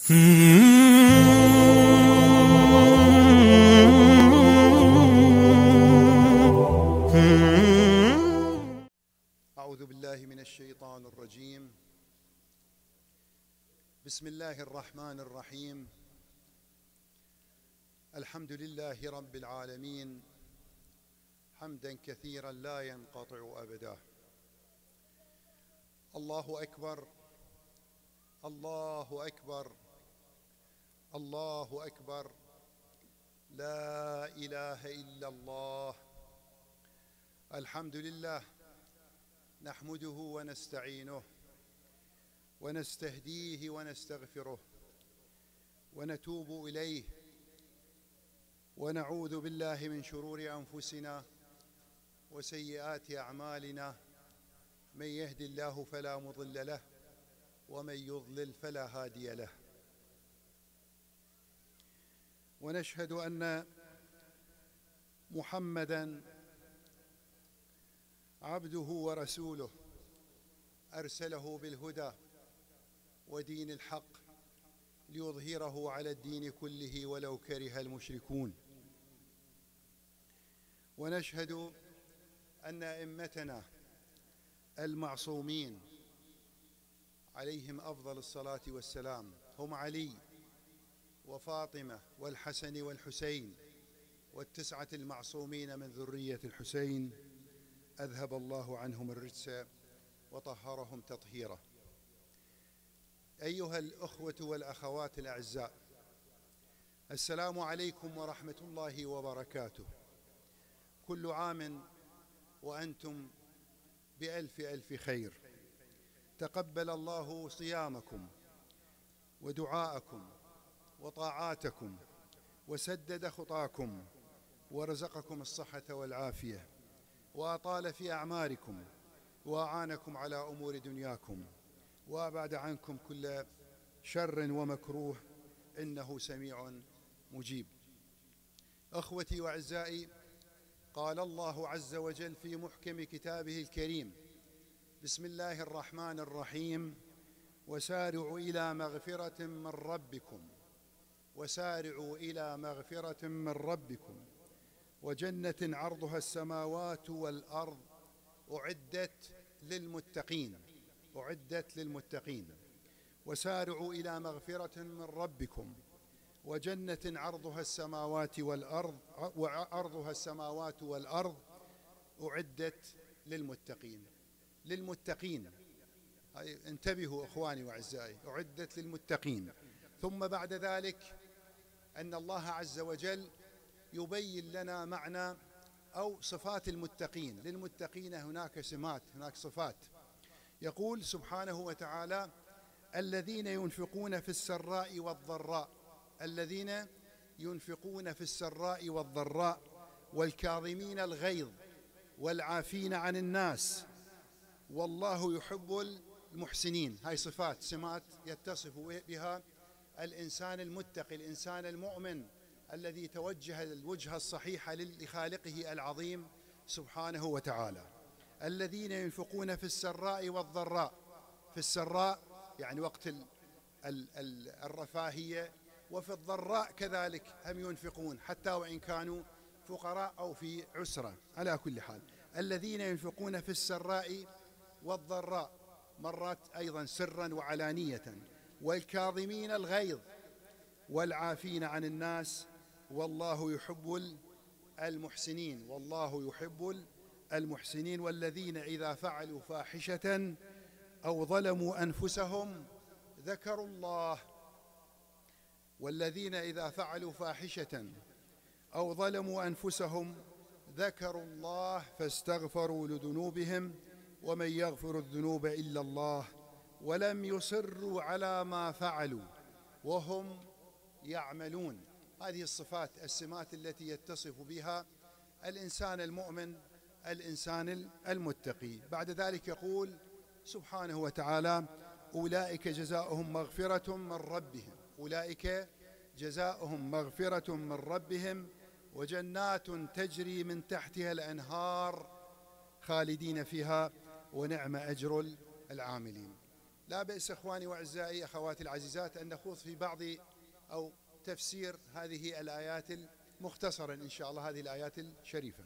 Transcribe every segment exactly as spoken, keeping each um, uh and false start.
أعوذ بالله من الشيطان الرجيم. بسم الله الرحمن الرحيم. الحمد لله رب العالمين حمدا كثيرا لا ينقطع أبدا. الله أكبر، الله أكبر، الله أكبر، لا إله إلا الله. الحمد لله نحمده ونستعينه ونستهديه ونستغفره ونتوب إليه ونعوذ بالله من شرور أنفسنا وسيئات أعمالنا. من يهد الله فلا مضل له ومن يضلل فلا هادي له. ونشهد أن محمدًا عبده ورسوله أرسله بالهدى ودين الحق ليظهره على الدين كله ولو كره المشركون. ونشهد أن أئمتنا المعصومين عليهم أفضل الصلاة والسلام هم علي وفاطمة والحسن والحسين والتسعة المعصومين من ذرية الحسين، أذهب الله عنهم الرجس وطهرهم تطهيرا. أيها الأخوة والأخوات الأعزاء، السلام عليكم ورحمة الله وبركاته. كل عام وأنتم بألف ألف خير. تقبل الله صيامكم ودعاءكم وطاعاتكم وسدد خطاكم ورزقكم الصحة والعافية وأطال في أعماركم وأعانكم على أمور دنياكم وأبعد عنكم كل شر ومكروه، إنه سميع مجيب. أخوتي وأعزائي، قال الله عز وجل في محكم كتابه الكريم: بسم الله الرحمن الرحيم: وسارعوا إلى مغفرة من ربكم وسارعوا إلى مغفرة من ربكم وجنة عرضها السماوات والأرض أعدت للمتقين أعدت للمتقين وسارعوا إلى مغفرة من ربكم وجنة عرضها السماوات والأرض وعرضها السماوات والأرض أعدت للمتقين. للمتقين، انتبهوا إخواني وأعزائي، أعدت للمتقين. ثم بعد ذلك أن الله عز وجل يبين لنا معنى أو صفات المتقين. للمتقين هناك سمات، هناك صفات. يقول سبحانه وتعالى: الذين ينفقون في السراء والضراء الذين ينفقون في السراء والضراء والكاظمين الغيظ والعافين عن الناس والله يحب المحسنين. هاي صفات، سمات يتصف بها الإنسان المتقي، الإنسان المؤمن الذي توجه الوجهة الصحيحة لخالقه العظيم سبحانه وتعالى. الذين ينفقون في السراء والضراء. في السراء يعني وقت الرفاهية، وفي الضراء كذلك هم ينفقون حتى وإن كانوا فقراء أو في عسرة. على كل حال، الذين ينفقون في السراء والضراء، مرات أيضا سرا وعلانية. والكاظمين الغيظ والعافين عن الناس والله يحب المحسنين والله يحب المحسنين. والذين إذا فعلوا فاحشة أو ظلموا أنفسهم ذكروا الله والذين إذا فعلوا فاحشة أو ظلموا أنفسهم ذكروا الله فاستغفروا لذنوبهم ومن يغفر الذنوب إلا الله ولم يصروا على ما فعلوا وهم يعملون. هذه الصفات، السمات التي يتصف بها الإنسان المؤمن، الإنسان المتقي. بعد ذلك يقول سبحانه وتعالى: أولئك جزاؤهم مغفرة من ربهم أولئك جزاؤهم مغفرة من ربهم وجنات تجري من تحتها الأنهار خالدين فيها ونعم أجر العاملين. لا بأس إخواني وأعزائي أخواتي العزيزات أن نخوض في بعض أو تفسير هذه الآيات مختصرا إن شاء الله، هذه الآيات الشريفة.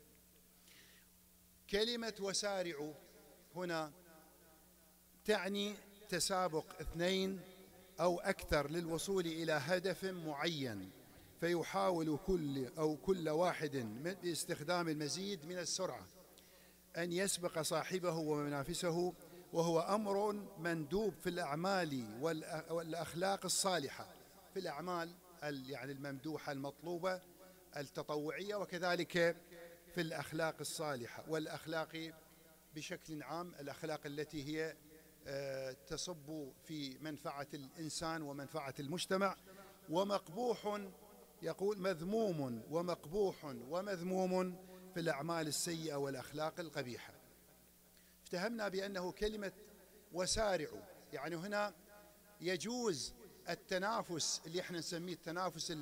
كلمة وسارعوا هنا تعني تسابق اثنين أو أكثر للوصول إلى هدف معين، فيحاول كل أو كل واحد باستخدام المزيد من السرعة أن يسبق صاحبه ومنافسه، وهو أمر مندوب في الأعمال والأخلاق الصالحة، في الأعمال يعني الممدوحة المطلوبة التطوعية، وكذلك في الأخلاق الصالحة والأخلاق بشكل عام، الأخلاق التي هي تصب في منفعة الإنسان ومنفعة المجتمع. ومقبوح يقول مذموم ومقبوح ومذموم في الأعمال السيئة والأخلاق القبيحة. افتهمنا بأنه كلمة وسارعوا يعني هنا يجوز التنافس اللي احنا نسميه التنافس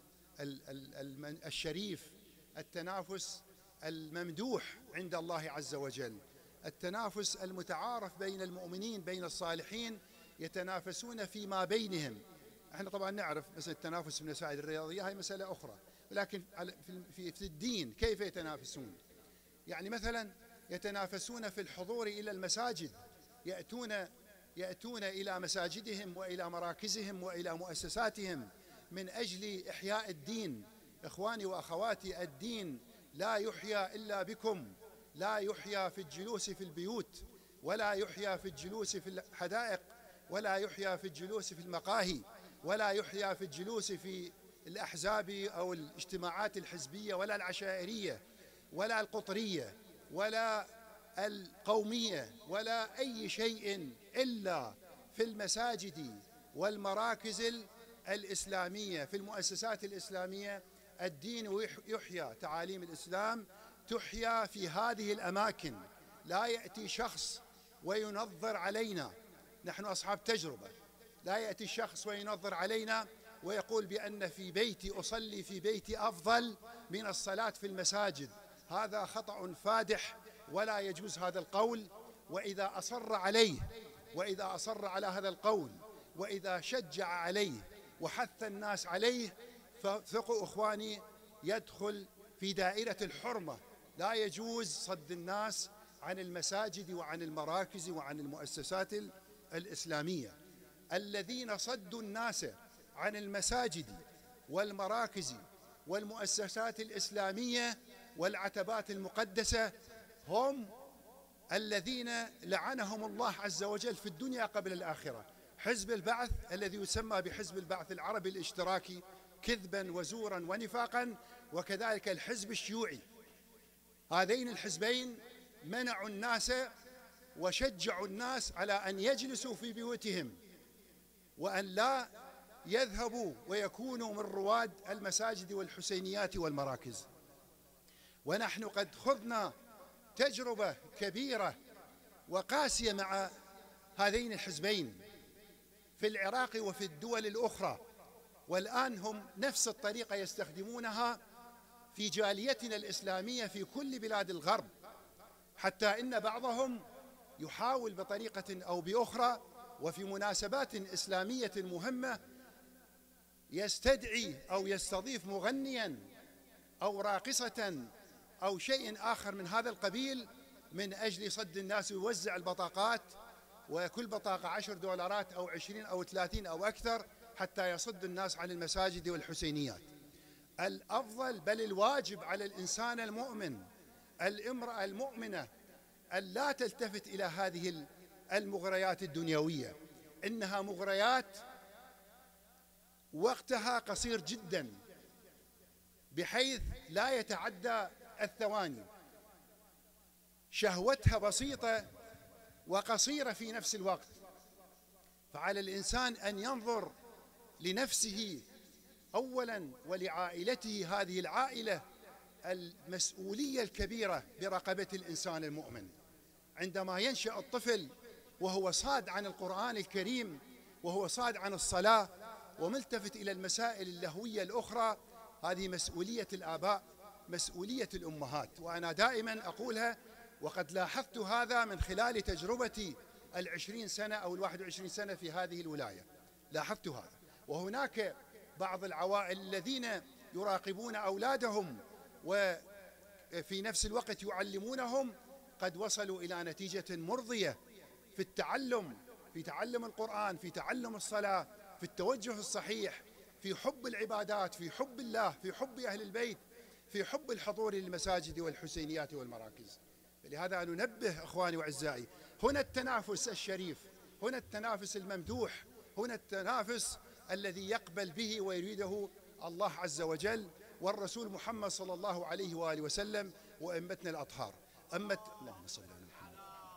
الشريف، التنافس الممدوح عند الله عز وجل، التنافس المتعارف بين المؤمنين، بين الصالحين يتنافسون فيما بينهم. احنا طبعا نعرف مثلا التنافس في المسائل الرياضية هي مسألة أخرى، ولكن في في الدين كيف يتنافسون؟ يعني مثلا يتنافسون في الحضور إلى المساجد، يأتون يأتون إلى مساجدهم وإلى مراكزهم وإلى مؤسساتهم من أجل إحياء الدين. إخواني وأخواتي، الدين لا يحيى إلا بكم، لا يحيى في الجلوس في البيوت، ولا يحيى في الجلوس في الحدائق، ولا يحيى في الجلوس في المقاهي، ولا يحيى في الجلوس في الأحزاب أو الاجتماعات الحزبية ولا العشائرية ولا القطرية ولا القومية ولا أي شيء إلا في المساجد والمراكز الإسلامية، في المؤسسات الإسلامية. الدين يحيى، تعاليم الإسلام تحيى في هذه الأماكن. لا يأتي شخص وينظر علينا، نحن أصحاب تجربة، لا يأتي شخص وينظر علينا ويقول بأن في بيتي أصلي في بيتي أفضل من الصلاة في المساجد. هذا خطأ فادح ولا يجوز هذا القول. وإذا أصر عليه وإذا أصر على هذا القول وإذا شجع عليه وحث الناس عليه، فثقوا إخواني يدخل في دائرة الحرمة. لا يجوز صد الناس عن المساجد وعن المراكز وعن المؤسسات الإسلامية. الذين صدوا الناس عن المساجد والمراكز والمؤسسات الإسلامية والعتبات المقدسة هم الذين لعنهم الله عز وجل في الدنيا قبل الآخرة. حزب البعث الذي يسمى بحزب البعث العربي الاشتراكي كذبا وزورا ونفاقا، وكذلك الحزب الشيوعي، هذين الحزبين منعوا الناس وشجعوا الناس على أن يجلسوا في بيوتهم وأن لا يذهبوا ويكونوا من رواد المساجد والحسينيات والمراكز. ونحن قد خضنا تجربة كبيرة وقاسية مع هذين الحزبين في العراق وفي الدول الأخرى، والآن هم نفس الطريقة يستخدمونها في جاليتنا الإسلامية في كل بلاد الغرب، حتى إن بعضهم يحاول بطريقة أو بأخرى وفي مناسبات إسلامية مهمة يستدعي أو يستضيف مغنيا أو راقصة أو شيء آخر من هذا القبيل من أجل صد الناس، ويوزع البطاقات، وكل بطاقة عشر دولارات أو عشرين أو ثلاثين أو أكثر حتى يصد الناس عن المساجد والحسينيات. الأفضل بل الواجب على الإنسان المؤمن، الامرأة المؤمنة، أن لا تلتفت إلى هذه المغريات الدنيوية. إنها مغريات وقتها قصير جدا بحيث لا يتعدى الثواني، شهوتها بسيطة وقصيرة في نفس الوقت. فعلى الإنسان أن ينظر لنفسه أولا ولعائلته، هذه العائلة المسؤولية الكبيرة برقبة الإنسان المؤمن. عندما ينشأ الطفل وهو صاد عن القرآن الكريم وهو صاد عن الصلاة وملتفت إلى المسائل اللهوية الأخرى، هذه مسؤولية الآباء، مسؤولية الأمهات. وأنا دائما أقولها، وقد لاحظت هذا من خلال تجربتي العشرين سنة أو الواحد وعشرين سنة في هذه الولاية. لاحظت هذا. وهناك بعض العوائل الذين يراقبون أولادهم وفي نفس الوقت يعلمونهم قد وصلوا إلى نتيجة مرضية في التعلم، في تعلم القرآن، في تعلم الصلاة، في التوجه الصحيح، في حب العبادات، في حب الله، في حب أهل البيت، في حب الحضور للمساجد والحسينيات والمراكز. لهذا ننبه إخواني وأعزائي، هنا التنافس الشريف، هنا التنافس الممدوح، هنا التنافس الذي يقبل به ويريده الله عز وجل والرسول محمد صلى الله عليه وآله وسلم وأئمتنا الأطهار. أما اللهم صل على محمد.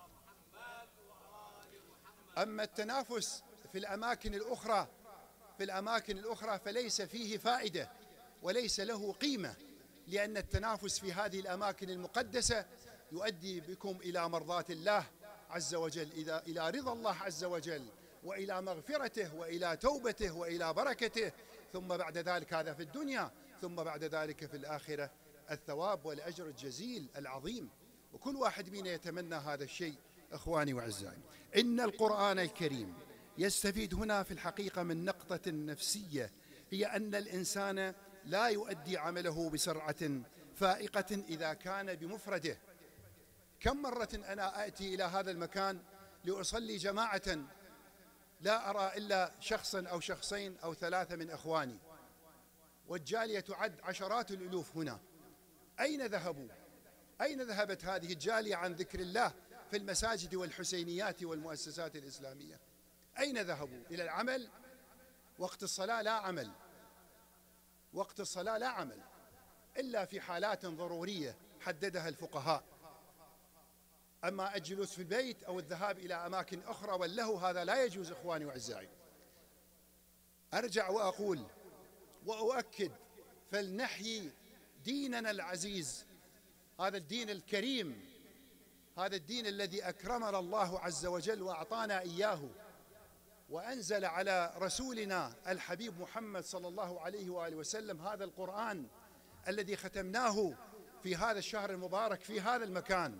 أما التنافس في الأماكن الأخرى في الأماكن الأخرى فليس فيه فائدة وليس له قيمة، لأن التنافس في هذه الأماكن المقدسة يؤدي بكم إلى مرضاة الله عز وجل، إلى رضا الله عز وجل، وإلى مغفرته، وإلى توبته، وإلى بركته، ثم بعد ذلك هذا في الدنيا، ثم بعد ذلك في الآخرة الثواب والأجر الجزيل العظيم. وكل واحد منا يتمنى هذا الشيء. إخواني وأعزائي، إن القرآن الكريم يستفيد هنا في الحقيقة من نقطة نفسية، هي أن الإنسان لا يؤدي عمله بسرعة فائقة إذا كان بمفرده. كم مرة أنا آتي إلى هذا المكان لأصلي جماعة لا أرى إلا شخصا أو شخصين أو ثلاثة من إخواني، والجالية تعد عشرات الألوف هنا. أين ذهبوا؟ أين ذهبت هذه الجالية عن ذكر الله في المساجد والحسينيات والمؤسسات الإسلامية؟ أين ذهبوا؟ إلى العمل؟ وقت الصلاة لا عمل، وقت الصلاة لا عمل إلا في حالات ضرورية حددها الفقهاء. أما الجلوس في البيت أو الذهاب إلى أماكن أخرى واللهو هذا لا يجوز. إخواني وأعزائي، أرجع وأقول وأؤكد، فلنحيي ديننا العزيز، هذا الدين الكريم، هذا الدين الذي أكرمنا الله عز وجل وأعطانا إياه، وأنزل على رسولنا الحبيب محمد صلى الله عليه وآله وسلم هذا القرآن الذي ختمناه في هذا الشهر المبارك في هذا المكان.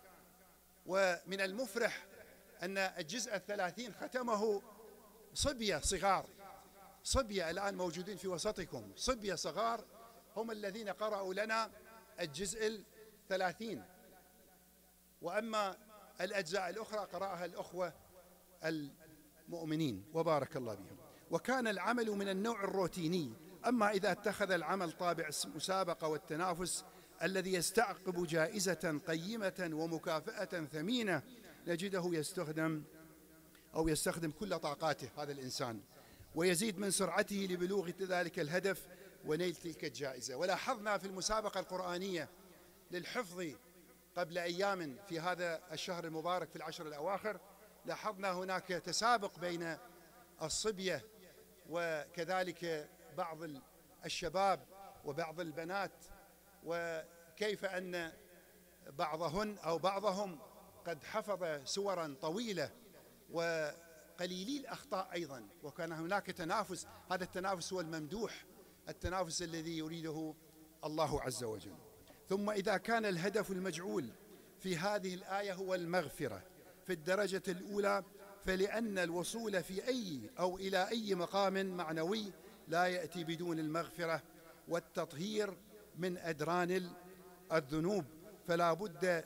ومن المفرح أن الجزء الثلاثين ختمه صبية صغار، صبية الآن موجودين في وسطكم، صبية صغار هم الذين قرأوا لنا الجزء الثلاثين، وأما الأجزاء الأخرى قرأها الأخوة المؤمنين وبارك الله بهم. وكان العمل من النوع الروتيني. أما إذا اتخذ العمل طابع المسابقة والتنافس الذي يستعقب جائزة قيمة ومكافأة ثمينة، نجده يستخدم أو يستخدم كل طاقاته هذا الإنسان، ويزيد من سرعته لبلوغ ذلك الهدف ونيل تلك الجائزة. ولاحظنا في المسابقة القرآنية للحفظ قبل أيام في هذا الشهر المبارك في العشر الأواخر، لاحظنا هناك تسابق بين الصبية وكذلك بعض الشباب وبعض البنات، وكيف أن بعضهن أو بعضهم قد حفظ سورا طويلة وقليلي الأخطاء أيضا، وكان هناك تنافس. هذا التنافس هو الممدوح، التنافس الذي يريده الله عز وجل. ثم إذا كان الهدف المجعول في هذه الآية هو المغفرة في الدرجة الأولى، فلأن الوصول في أي أو إلى أي مقام معنوي لا يأتي بدون المغفرة والتطهير من أدران الذنوب، فلا بد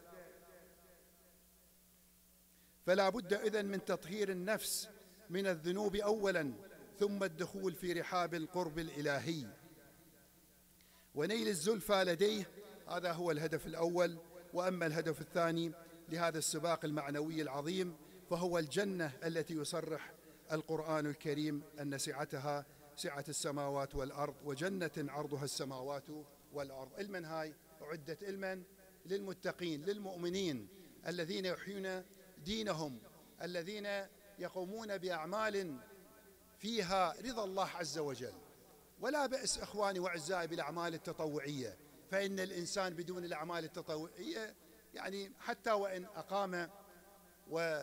فلا بد إذن من تطهير النفس من الذنوب أولا، ثم الدخول في رحاب القرب الإلهي ونيل الزلفى لديه. هذا هو الهدف الأول. وأما الهدف الثاني لهذا السباق المعنوي العظيم فهو الجنة التي يصرح القرآن الكريم أن سعتها سعة السماوات والأرض، وجنة عرضها السماوات والأرض. علما هاي أعدت علما للمتقين للمؤمنين الذين يحيون دينهم، الذين يقومون بأعمال فيها رضا الله عز وجل. ولا بأس إخواني وأعزائي بالأعمال التطوعية، فإن الإنسان بدون الأعمال التطوعية يعني حتى وإن أقام و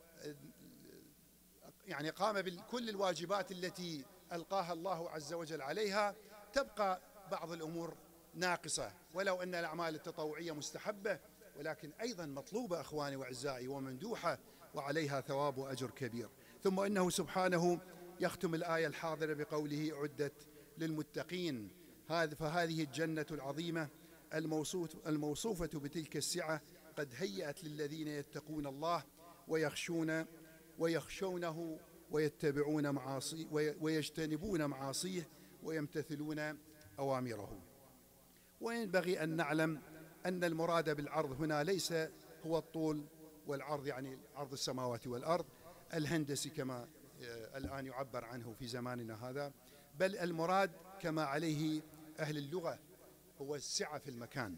يعني قام بكل الواجبات التي ألقاها الله عز وجل عليها، تبقى بعض الأمور ناقصة، ولو أن الأعمال التطوعية مستحبة ولكن أيضا مطلوبة إخواني وأعزائي ومندوحة وعليها ثواب وأجر كبير. ثم إنه سبحانه يختم الآية الحاضرة بقوله أعدت للمتقين، فهذه الجنة العظيمة الموصوفة بتلك السعة قد هيأت للذين يتقون الله ويخشون ويخشونه ويتبعون معاصيه ويجتنبون معاصيه ويمتثلون أوامره. وينبغي أن نعلم أن المراد بالعرض هنا ليس هو الطول والعرض، يعني عرض السماوات والأرض الهندسي كما الآن يعبر عنه في زماننا هذا، بل المراد كما عليه أهل اللغة هو السعة في المكان.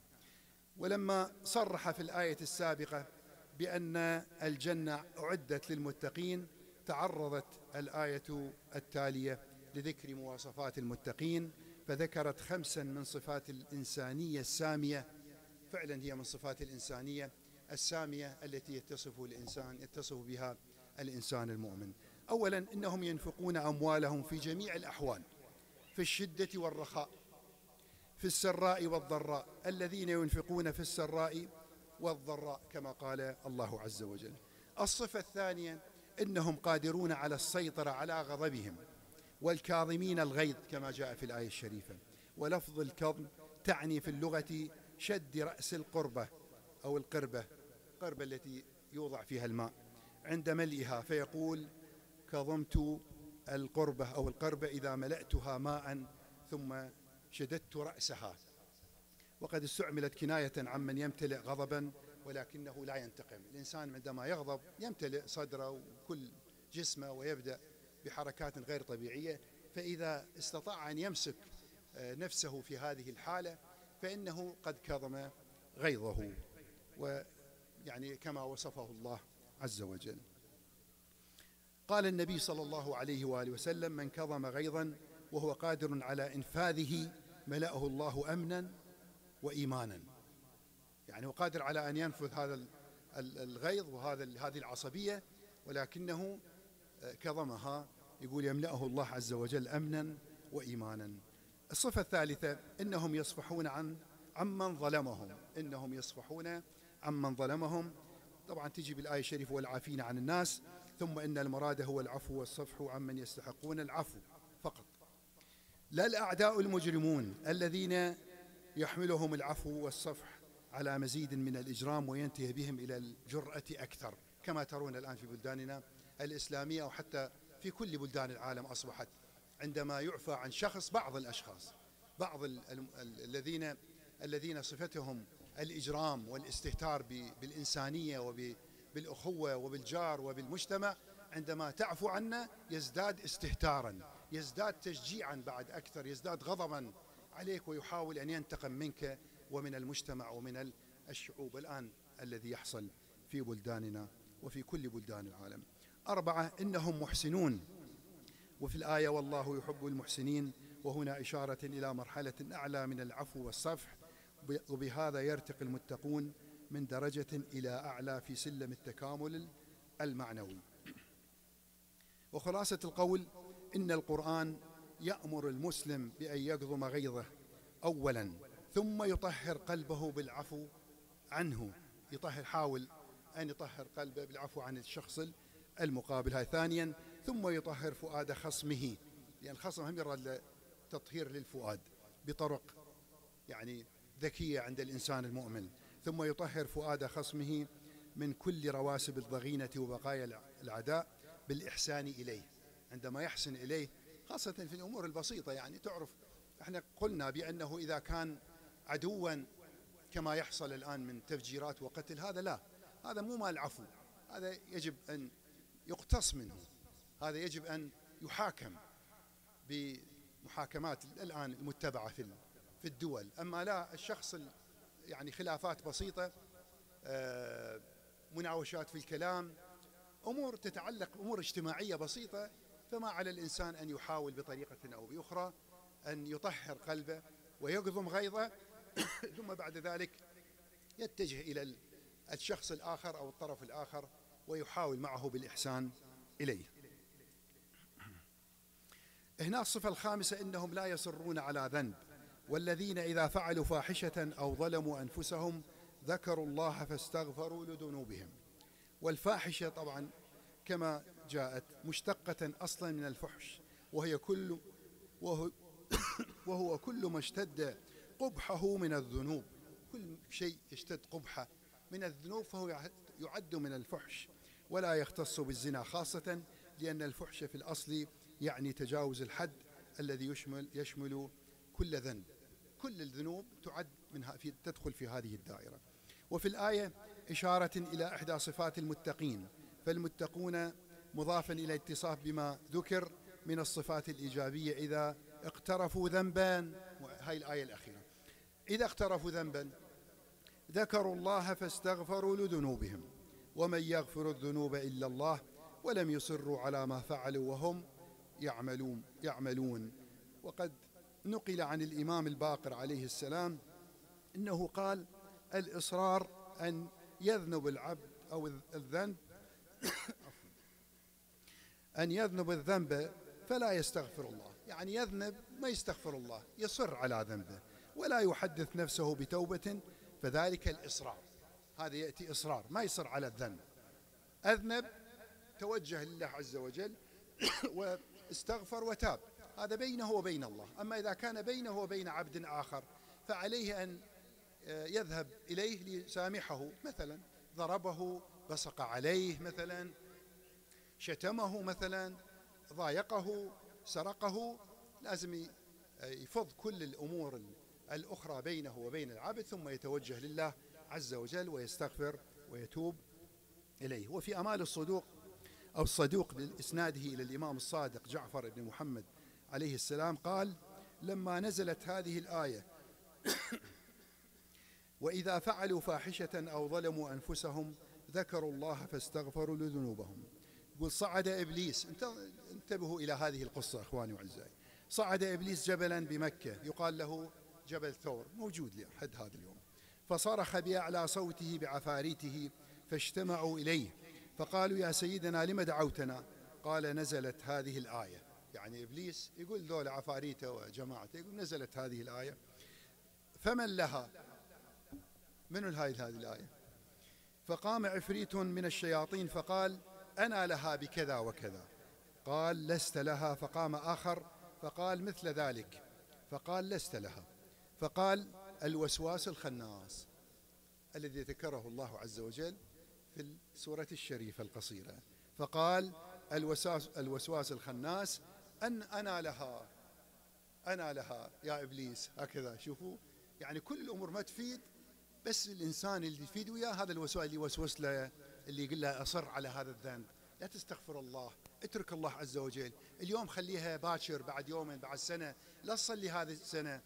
ولما صرح في الآية السابقة بأن الجنة أعدت للمتقين، تعرضت الآية التالية لذكر مواصفات المتقين، فذكرت خمسا من صفات الإنسانية السامية. فعلا هي من صفات الإنسانية السامية التي يتصف الإنسان يتصف بها الإنسان المؤمن. أولا إنهم ينفقون أموالهم في جميع الأحوال، في الشدة والرخاء، في السراء والضراء، الذين ينفقون في السراء والضراء كما قال الله عز وجل. الصفة الثانية إنهم قادرون على السيطرة على غضبهم، والكاظمين الغيظ كما جاء في الآية الشريفة. ولفظ الكظم تعني في اللغة شد رأس القربة أو القربة، القربة التي يوضع فيها الماء عند ملئها، فيقول كظمت القربة أو القربة إذا ملأتها ماء ثم شددت رأسها. وقد استعملت كناية عمن يمتلئ غضبا ولكنه لا ينتقم. الإنسان عندما يغضب يمتلئ صدره وكل جسمه ويبدأ بحركات غير طبيعية، فإذا استطاع أن يمسك نفسه في هذه الحالة فإنه قد كظم غيظه، ويعني كما وصفه الله عز وجل. قال النبي صلى الله عليه وآله وسلم: من كظم غيظا وهو قادر على إنفاذه ملأه الله أمنا وإيمانا. يعني هو قادر على أن ينفذ هذا الغيظ وهذا هذه العصبية، ولكنه كظمها، يقول يملأه الله عز وجل أمنا وإيمانا. الصفة الثالثة إنهم يصفحون عن عمن ظلمهم، إنهم يصفحون عمن ظلمهم. طبعا تجي بالآية الشريفة والعافين عن الناس، ثم إن المراد هو العفو والصفح عمن يستحقون العفو فقط، لا الأعداء المجرمون الذين يحملهم العفو والصفح على مزيد من الإجرام وينتهي بهم إلى الجرأة أكثر، كما ترون الآن في بلداننا الإسلامية أو حتى في كل بلدان العالم. أصبحت عندما يعفى عن شخص، بعض الأشخاص بعض الذين الذين صفتهم الإجرام والاستهتار بالإنسانية وبالأخوة وبالجار وبالمجتمع، عندما تعفو عنه يزداد استهتارا، يزداد تشجيعا بعد أكثر، يزداد غضبا عليك ويحاول أن ينتقم منك ومن المجتمع ومن الشعوب الآن الذي يحصل في بلداننا وفي كل بلدان العالم. أربعة إنهم محسنون، وفي الآية والله يحب المحسنين، وهنا إشارة إلى مرحلة أعلى من العفو والصفح، وبهذا يرتقي المتقون من درجة إلى أعلى في سلم التكامل المعنوي. وخلاصة القول إن القرآن يأمر المسلم بأن يكظم غيظه أولا، ثم يطهر قلبه بالعفو عنه، يطهر حاول أن يطهر قلبه بالعفو عن الشخص المقابل. هاي ثانيا، ثم يطهر فؤاد خصمه، لأن يعني الخصم هم يراد تطهير للفؤاد بطرق يعني ذكية عند الإنسان المؤمن. ثم يطهر فؤاد خصمه من كل رواسب الضغينة وبقايا العداء بالإحسان إليه، عندما يحسن إليه خاصة في الأمور البسيطة. يعني تعرف احنا قلنا بأنه إذا كان عدوا كما يحصل الآن من تفجيرات وقتل، هذا لا، هذا مو مال عفو، هذا يجب أن يقتص منه، هذا يجب أن يحاكم بمحاكمات الآن المتبعة في في الدول. أما لا، الشخص يعني خلافات بسيطة، مناوشات في الكلام، أمور تتعلق أمور اجتماعية بسيطة، فما على الإنسان أن يحاول بطريقة أو بأخرى أن يطهر قلبه ويكظم غيظه، ثم بعد ذلك يتجه إلى الشخص الآخر أو الطرف الآخر ويحاول معه بالإحسان إليه. هنا الصفة الخامسة إنهم لا يصرون على ذنب، والذين إذا فعلوا فاحشة أو ظلموا أنفسهم ذكروا الله فاستغفروا لذنوبهم. والفاحشة طبعا كما جاءت مشتقة أصلا من الفحش، وهي كل وهو, وهو كل ما اشتد قبحه من الذنوب، كل شيء يشتد قبحه من الذنوب فهو يعد من الفحش، ولا يختص بالزنا خاصة، لأن الفحش في الأصل يعني تجاوز الحد الذي يشمل يشمل كل ذنب، كل الذنوب تعد منها في تدخل في هذه الدائرة. وفي الآية إشارة إلى إحدى صفات المتقين، فالمتقون مضافا إلى اتصاف بما ذكر من الصفات الإيجابية إذا اقترفوا ذنبا، هاي الآية الأخيرة، إذا اقترفوا ذنبا ذكروا الله فاستغفروا لذنوبهم ومن يغفر الذنوب إلا الله ولم يصروا على ما فعلوا وهم يعملون يعملون وقد نقل عن الإمام الباقر عليه السلام إنه قال: الإصرار أن يذنب العبد أو الذنب أن يذنب الذنب فلا يستغفر الله، يعني يذنب ما يستغفر الله، يصر على ذنبه ولا يحدث نفسه بتوبة، فذلك الإصرار، هذا يأتي إصرار، ما يصر على الذنب، أذنب توجه لله عز وجل واستغفر وتاب، هذا بينه وبين الله. أما إذا كان بينه وبين عبد آخر فعليه أن يذهب إليه ليسامحه، مثلا ضربه، بصق عليه، مثلا شتمه، مثلا ضايقه، سرقه، لازم يفض كل الأمور الأخرى بينه وبين العبد ثم يتوجه لله عز وجل ويستغفر ويتوب إليه. وفي أمال الصدوق أو الصدوق بإسناده إلى الإمام الصادق جعفر بن محمد عليه السلام قال: لما نزلت هذه الآية وإذا فعلوا فاحشة أو ظلموا أنفسهم ذكروا الله فاستغفروا لذنوبهم. يقول: صعد إبليس، انتبهوا إلى هذه القصة أخواني وأعزائي، صعد إبليس جبلا بمكة يقال له جبل ثور، موجود لحد هذا اليوم، فصرخ بأعلى صوته بعفاريته فاجتمعوا إليه فقالوا: يا سيدنا لم دعوتنا؟ قال: نزلت هذه الآية، يعني إبليس يقول ذول عفاريته وجماعته، يقول نزلت هذه الآية. فمن لها؟ من هذه هذه الآية؟ فقام عفريت من الشياطين فقال: أنا لها بكذا وكذا. قال: لست لها. فقام آخر فقال مثل ذلك، فقال: لست لها. فقال: الوسواس الخناس الذي ذكره الله عز وجل في السورة الشريفة القصيرة، فقال: الوسواس, الوسواس الخناس أن أنا لها، أنا لها يا إبليس. هكذا شوفوا، يعني كل الأمور ما تفيد، بس الإنسان اللي يفيد وياه هذا الوسواس اللي يوسوس له، اللي يقول له أصر على هذا الذنب، لا تستغفر الله، اترك الله عز وجل، اليوم خليها باكر، بعد يومين، بعد سنة، لا تصلي هذه السنة.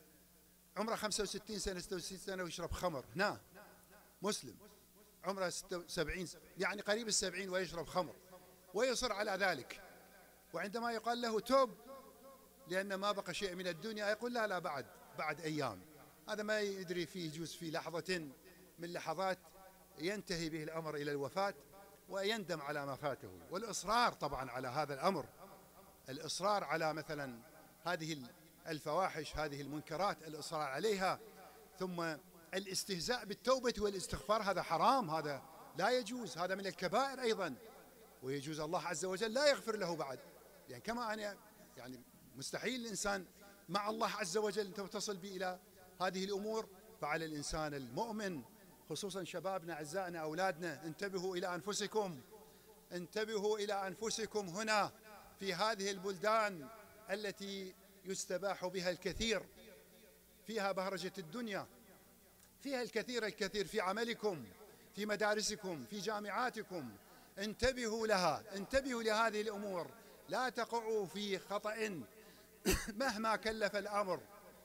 عمره خمسة وستين سنة ستة وستين سنة ويشرب خمر، هنا مسلم عمره ستة وسبعين يعني قريب السبعين ويشرب خمر ويصر على ذلك، وعندما يقال له توب لأن ما بقى شيء من الدنيا يقول لا لا بعد بعد أيام، هذا ما يدري فيه، يجوز في لحظة من لحظات ينتهي به الأمر إلى الوفاة ويندم على ما فاته. والإصرار طبعا على هذا الأمر، الإصرار على مثلا هذه الفواحش، هذه المنكرات، الإصرار عليها، ثم الاستهزاء بالتوبة والاستغفار، هذا حرام، هذا لا يجوز، هذا من الكبائر أيضا، ويجوز الله عز وجل لا يغفر له بعد، يعني كما أنا يعني مستحيل الإنسان مع الله عز وجل أن تصل به إلى هذه الأمور. فعلى الإنسان المؤمن خصوصا شبابنا أعزائنا أولادنا، انتبهوا إلى أنفسكم، انتبهوا إلى أنفسكم هنا في هذه البلدان التي يستباح بها الكثير، فيها بهرجة الدنيا، فيها الكثير الكثير، في عملكم، في مدارسكم، في جامعاتكم، انتبهوا لها، انتبهوا لهذه الأمور، لا تقعوا في خطأ مهما كلف الأمر،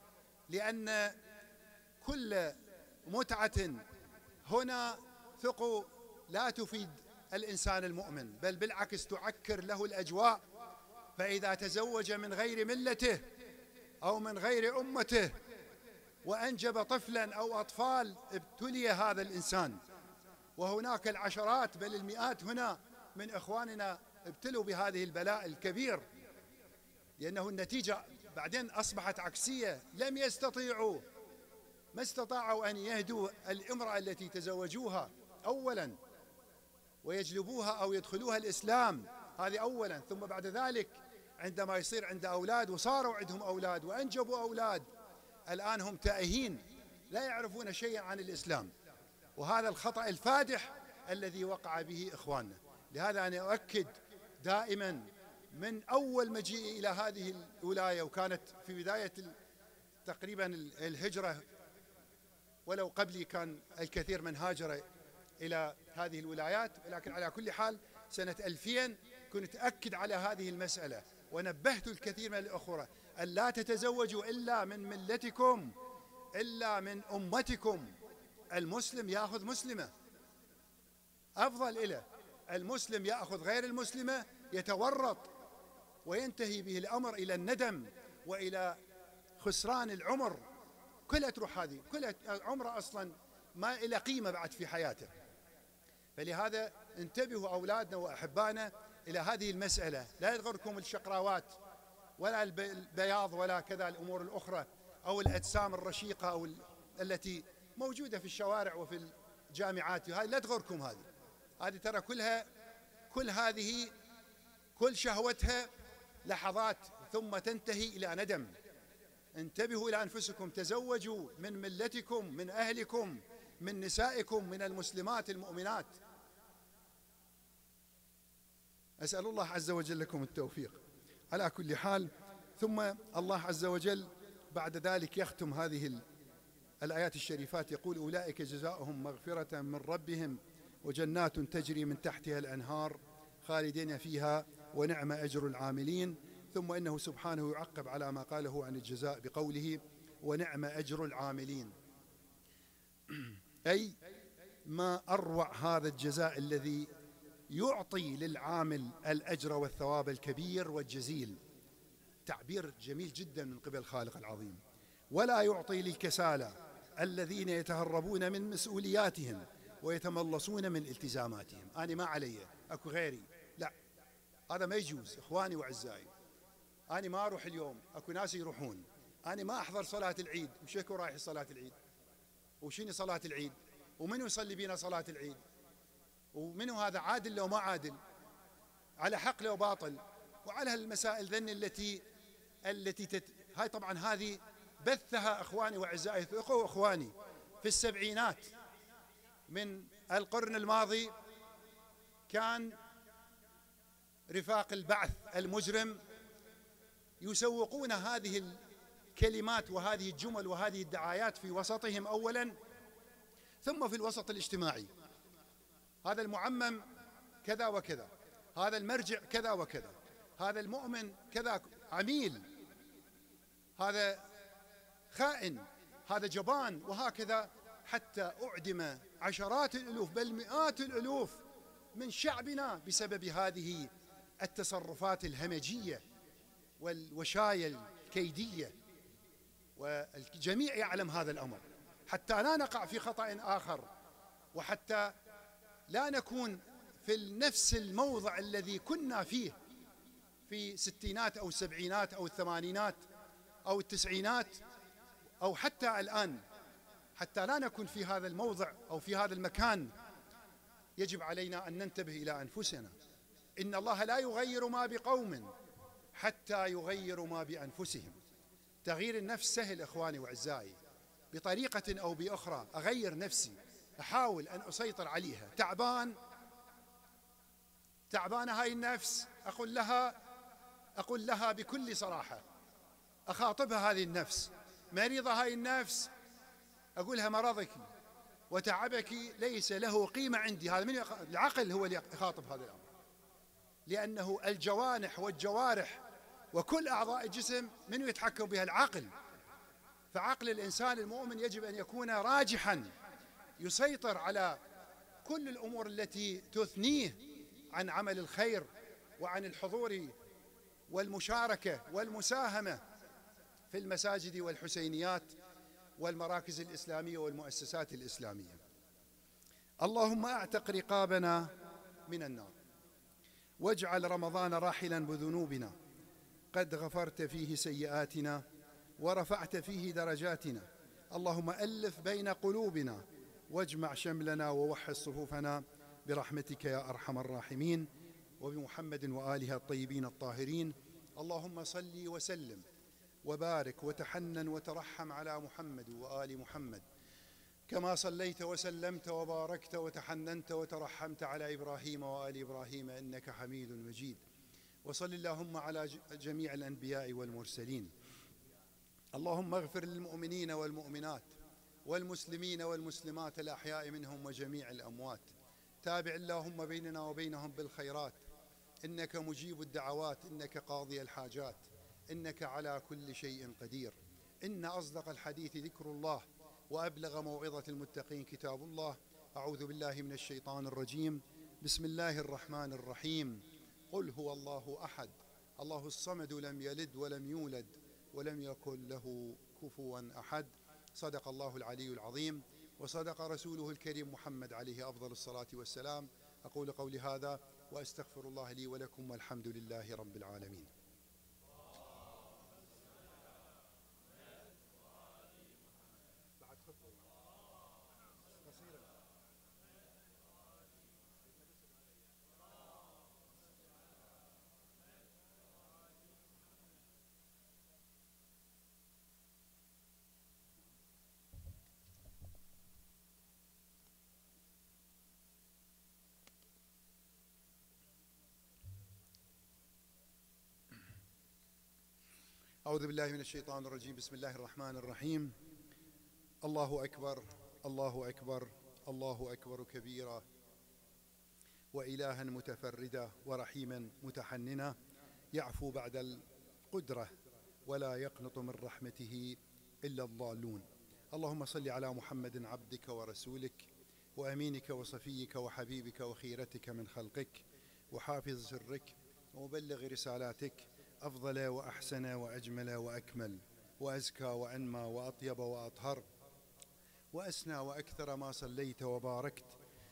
لأن كل متعة هنا ثقوا لا تفيد الإنسان المؤمن، بل بالعكس تعكر له الأجواء، فإذا تزوج من غير ملته أو من غير أمته وأنجب طفلا أو أطفال ابتلي هذا الإنسان، وهناك العشرات بل المئات هنا من إخواننا ابتلوا بهذه البلاء الكبير، لأنه النتيجة بعدين أصبحت عكسية، لم يستطيعوا ما استطاعوا أن يهدوا الامرأة التي تزوجوها أولا، ويجلبوها أو يدخلوها الإسلام، هذه أولا. ثم بعد ذلك عندما يصير عنده أولاد وصاروا عندهم أولاد وأنجبوا أولاد، الآن هم تائهين لا يعرفون شيئا عن الإسلام، وهذا الخطأ الفادح الذي وقع به إخواننا. لهذا أنا أؤكد دائما من أول مجيئي إلى هذه الولاية، وكانت في بداية تقريبا الهجرة، ولو قبلي كان الكثير من هاجر إلى هذه الولايات، ولكن على كل حال سنة ألفين كنت أكد على هذه المسألة، ونبهت الكثير من الأخوة أن لا تتزوجوا إلا من ملتكم، إلا من أمتكم. المسلم يأخذ مسلمة أفضل إله، المسلم يأخذ غير المسلمة يتورط وينتهي به الأمر إلى الندم وإلى خسران العمر. كلها تروح هذه، كلها عمره أصلا ما إلى قيمة بعد في حياته. فلهذا انتبهوا أولادنا وأحبائنا إلى هذه المسألة، لا يغركم الشقراوات ولا البياض ولا كذا الأمور الأخرى أو الأجسام الرشيقة أو التي موجودة في الشوارع وفي الجامعات، هذه لا تغركم. هذه هذه ترى كلها كل هذه كل شهوتها لحظات ثم تنتهي إلى ندم. انتبهوا إلى أنفسكم، تزوجوا من ملتكم، من أهلكم، من نسائكم، من المسلمات المؤمنات. أسأل الله عز وجل لكم التوفيق. على كل حال، ثم الله عز وجل بعد ذلك يختم هذه الآيات الشريفات يقول: أولئك جزاؤهم مغفرة من ربهم وجنات تجري من تحتها الأنهار خالدين فيها ونعم أجر العاملين. ثم إنه سبحانه يعقب على ما قاله عن الجزاء بقوله: ونعم أجر العاملين، أي ما أروع هذا الجزاء الذي يعطي للعامل الأجر والثواب الكبير والجزيل. تعبير جميل جدا من قبل الخالق العظيم. ولا يعطي للكسالى الذين يتهربون من مسؤولياتهم ويتملصون من التزاماتهم. أنا ما علي، أكو غيري، لا، هذا ما يجوز. إخواني وأعزائي، أنا ما أروح اليوم، أكو ناس يروحون. أنا ما أحضر صلاة العيد، وشكو رايح صلاة العيد، وشيني صلاة العيد، ومنو يصلي بينا صلاة العيد، ومنو هذا عادل لو ما عادل، على حق لو باطل، وعلى هالمسائل ذن التي التي تت... هاي طبعا هذه بثها إخواني وأعزائي وإخواني في السبعينات من القرن الماضي. كان رفاق البعث المجرم يسوقون هذه الكلمات وهذه الجمل وهذه الدعايات في وسطهم أولا، ثم في الوسط الاجتماعي. هذا المعمم كذا وكذا، هذا المرجع كذا وكذا، هذا المؤمن كذا، عميل، هذا خائن، هذا جبان، وهكذا، حتى أعدم عشرات الألوف بل مئات الألوف من شعبنا بسبب هذه التصرفات الهمجية والوشاية الكيدية. والجميع يعلم هذا الأمر، حتى لا نقع في خطأ آخر، وحتى لا نكون في نفس الموضع الذي كنا فيه في الستينات أو السبعينات أو الثمانينات أو التسعينات أو حتى الآن. حتى لا نكون في هذا الموضع أو في هذا المكان، يجب علينا أن ننتبه إلى أنفسنا. إن الله لا يغير ما بقوم حتى يغيروا ما بأنفسهم. تغيير النفس سهل إخواني وأعزائي، بطريقة أو بأخرى أغير نفسي، أحاول أن أسيطر عليها. تعبان تعبانة هاي النفس، أقول لها أقول لها بكل صراحة، أخاطبها هذه النفس. مريضة هاي النفس، أقولها مرضك وتعبك ليس له قيمة عندي. هذا من العقل هو اللي يخاطب هذا الأمر، لأنه الجوانح والجوارح وكل أعضاء الجسم من يتحكم بها؟ العقل. فعقل الإنسان المؤمن يجب أن يكون راجحا، يسيطر على كل الأمور التي تثنيه عن عمل الخير وعن الحضور والمشاركة والمساهمة في المساجد والحسينيات والمراكز الإسلامية والمؤسسات الإسلامية. اللهم أعتق رقابنا من النار، واجعل رمضان راحلا بذنوبنا، قد غفرت فيه سيئاتنا ورفعت فيه درجاتنا. اللهم ألف بين قلوبنا واجمع شملنا ووحد صفوفنا برحمتك يا أرحم الراحمين، وبمحمد وآله الطيبين الطاهرين. اللهم صل وسلم وبارك وتحنن وترحم على محمد وآل محمد، كما صليت وسلمت وباركت وتحننت وترحمت على إبراهيم وآل إبراهيم إنك حميد مجيد. وصل اللهم على جميع الأنبياء والمرسلين. اللهم اغفر للمؤمنين والمؤمنات والمسلمين والمسلمات الأحياء منهم وجميع الأموات. تابع اللهم بيننا وبينهم بالخيرات، إنك مجيب الدعوات، إنك قاضي الحاجات، إنك على كل شيء قدير. إن أصدق الحديث ذكر الله، وأبلغ موعظة المتقين كتاب الله. أعوذ بالله من الشيطان الرجيم. بسم الله الرحمن الرحيم. قل هو الله أحد الله الصمد لم يلد ولم يولد ولم يكن له كفوا أحد. صدق الله العلي العظيم، وصدق رسوله الكريم محمد عليه أفضل الصلاة والسلام. أقول قولي هذا وأستغفر الله لي ولكم، والحمد لله رب العالمين. أعوذ بالله من الشيطان الرجيم. بسم الله الرحمن الرحيم. الله أكبر الله أكبر الله أكبر كبيرا، وإلها متفردا، ورحيما متحننا، يعفو بعد القدرة ولا يقنط من رحمته إلا الضالون. اللهم صل على محمد عبدك ورسولك وأمينك وصفيك وحبيبك وخيرتك من خلقك، وحافظ سرك ومبلغ رسالاتك، أفضل وأحسن وأجمل وأكمل وأزكى وأنمى وأطيب وأطهر وأسنى وأكثر ما صليت وباركت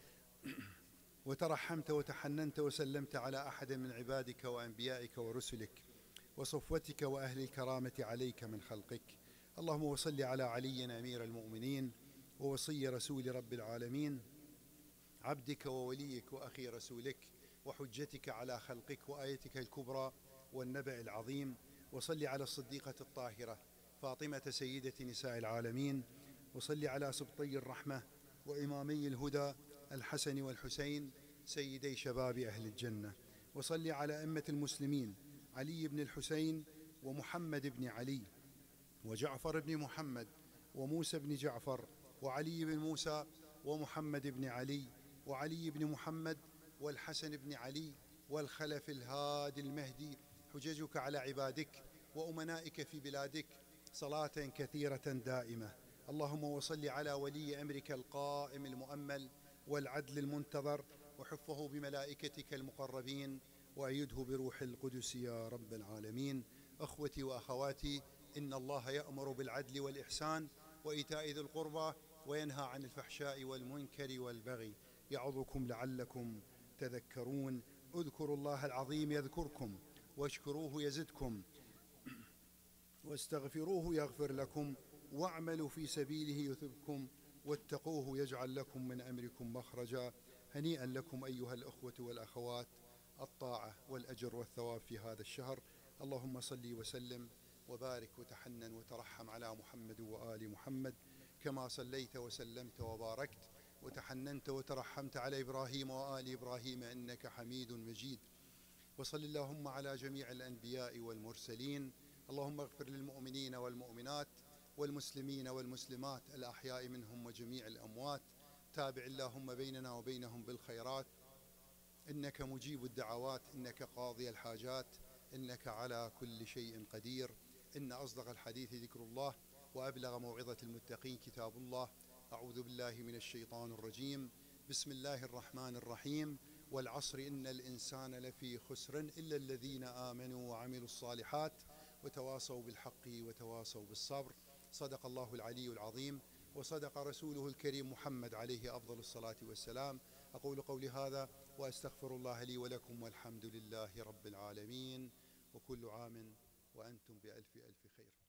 وترحمت وتحننت وسلمت على أحد من عبادك وأنبيائك ورسلك وصفوتك وأهل الكرامة عليك من خلقك. اللهم وصل على علي أمير المؤمنين ووصي رسول رب العالمين، عبدك ووليك وأخي رسولك وحجتك على خلقك وآيتك الكبرى والنبأ العظيم. وصل على الصديقة الطاهرة فاطمة سيدة نساء العالمين، وصل على سبطي الرحمة وإمامي الهدى الحسن والحسين سيدي شباب أهل الجنة. وصل على أئمة المسلمين علي بن الحسين ومحمد بن علي وجعفر بن محمد وموسى بن جعفر وعلي بن موسى ومحمد بن علي وعلي بن محمد والحسن بن علي والخلف الهادي المهدي. حججك على عبادك وأمنائك في بلادك صلاة كثيرة دائمة. اللهم وصل على ولي أمرك القائم المؤمل والعدل المنتظر، وحفه بملائكتك المقربين، وأيده بروح القدس يا رب العالمين. أخوتي وأخواتي، إن الله يأمر بالعدل والإحسان وإيتاء ذي القربى وينهى عن الفحشاء والمنكر والبغي، يعظكم لعلكم تذكرون. اذكروا الله العظيم يذكركم، واشكروه يزدكم، واستغفروه يغفر لكم، واعملوا في سبيله يثبكم، واتقوه يجعل لكم من أمركم مخرجا. هنيئا لكم أيها الأخوة والأخوات الطاعة والأجر والثواب في هذا الشهر. اللهم صل وسلم وبارك وتحنن وترحم على محمد وآل محمد، كما صليت وسلمت وباركت وتحننت وترحمت على إبراهيم وآل إبراهيم إنك حميد مجيد. وصل اللهم على جميع الأنبياء والمرسلين. اللهم اغفر للمؤمنين والمؤمنات والمسلمين والمسلمات الأحياء منهم وجميع الأموات. تابع اللهم بيننا وبينهم بالخيرات، إنك مجيب الدعوات، إنك قاضي الحاجات، إنك على كل شيء قدير. إن أصدق الحديث ذكر الله، وأبلغ موعظة المتقين كتاب الله. أعوذ بالله من الشيطان الرجيم. بسم الله الرحمن الرحيم. والعصر إن الإنسان لفي خسر إلا الذين آمنوا وعملوا الصالحات وتواصوا بالحق وتواصوا بالصبر. صدق الله العلي العظيم، وصدق رسوله الكريم محمد عليه أفضل الصلاة والسلام. أقول قولي هذا وأستغفر الله لي ولكم، والحمد لله رب العالمين، وكل عام وأنتم بألف ألف خير.